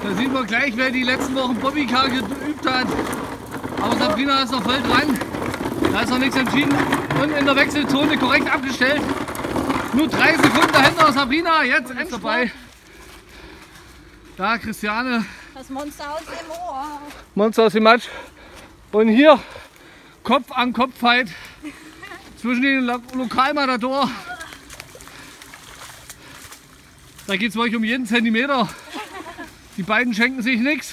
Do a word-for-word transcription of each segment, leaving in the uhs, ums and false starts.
Da sieht man gleich, wer die letzten Wochen Bobbycar geübt hat. Aber Sabrina ist noch voll dran. Da ist noch nichts entschieden. Und in der Wechselzone korrekt abgestellt. Nur drei Sekunden dahinter. Sabrina jetzt endlich dabei. Da Christiane. Das Monster aus dem Ohr. Monster aus dem Matsch. Und hier Kopf an Kopf Fight zwischen den Lo Lokalmatador. Da geht es wirklich um jeden Zentimeter. Die beiden schenken sich nichts.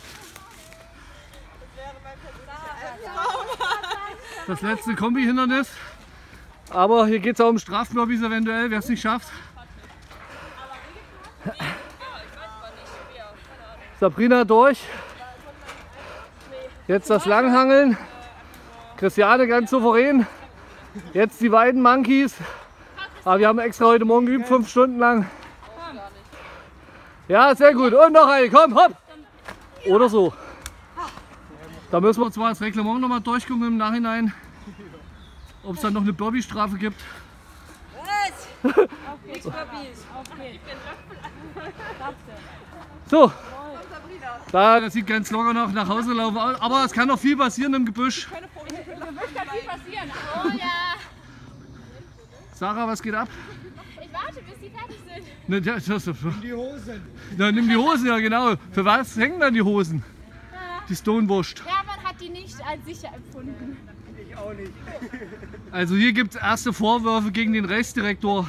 Das letzte Kombi-Hindernis. Aber hier geht es auch um Strafmörbis eventuell, wer es nicht schafft. Sabrina durch. Jetzt das Langhangeln. Christiane ganz souverän. Jetzt die beiden Monkeys. Aber wir haben extra heute Morgen geübt, fünf Stunden lang. Ja, sehr gut. Und noch eine. Komm, hopp. Oder so. Da müssen wir zwar das Reglement noch mal durchgucken im Nachhinein, ob es dann noch eine Bobby-Strafe gibt. Was? Auf geht's, Bobbys. Auf geht's. So. Da, das sieht ganz locker noch nach Hause laufen aus. Aber es kann noch viel passieren im Gebüsch. Im Gebüsch kann viel passieren. Oh ja. Sarah, was geht ab? Ich warte, bis die fertig sind. Ne, das, das, das, Nimm die Hosen. Na, nimm die Hosen, ja genau. Für was hängen dann die Hosen? Die Stonewurst. Ja, man hat die nicht als sicher empfunden. Ich auch nicht. Also hier gibt es erste Vorwürfe gegen den Rechtsdirektor.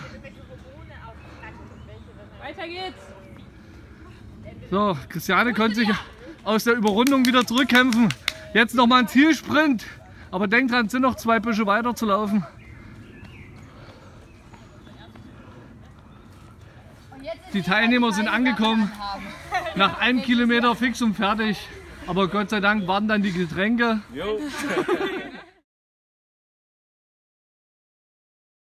Weiter geht's. So, Christiane konnte sich aus der Überrundung wieder zurückkämpfen. Jetzt nochmal ein Zielsprint. Aber denkt dran, es sind noch zwei Büsche weiter zu laufen. Die Teilnehmer sind angekommen. Nach einem Kilometer fix und fertig. Aber Gott sei Dank waren dann die Getränke. Jo.